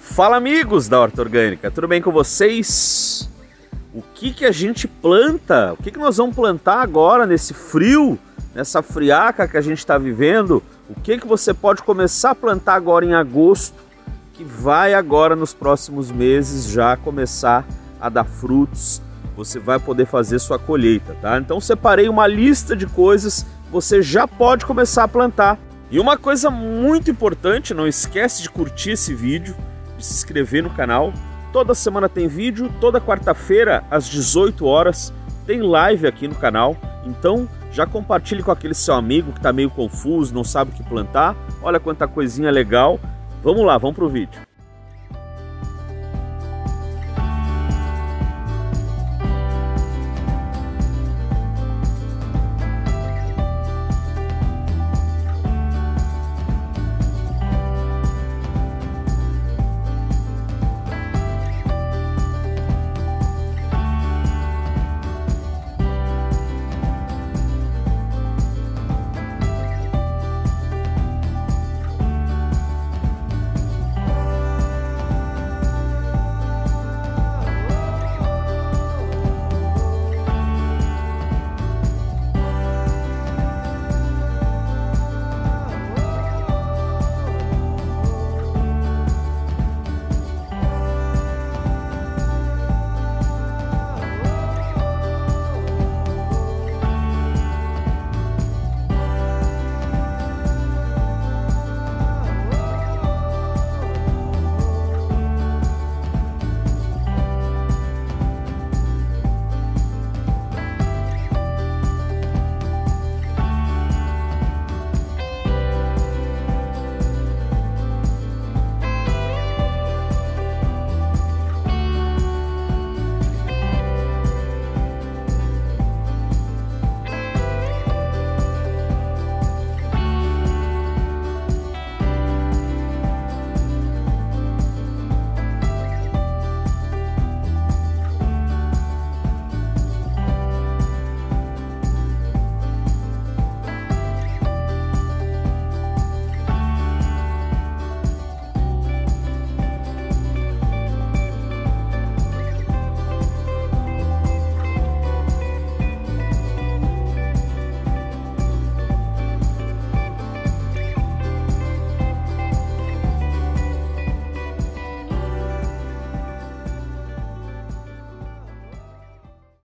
Fala, amigos da Horta Orgânica, tudo bem com vocês? O que a gente planta? O que nós vamos plantar agora nesse frio, nessa friaca que a gente está vivendo? O que você pode começar a plantar agora em agosto, que vai agora nos próximos meses já começar a dar frutos? Você vai poder fazer sua colheita, tá? Então separei uma lista de coisas que você já pode começar a plantar. E uma coisa muito importante, não esquece de curtir esse vídeo, de se inscrever no canal. Toda semana tem vídeo, toda quarta-feira às 18 horas tem live aqui no canal. Então já compartilhe com aquele seu amigo que está meio confuso, não sabe o que plantar. Olha quanta coisinha legal. Vamos lá, vamos pro vídeo.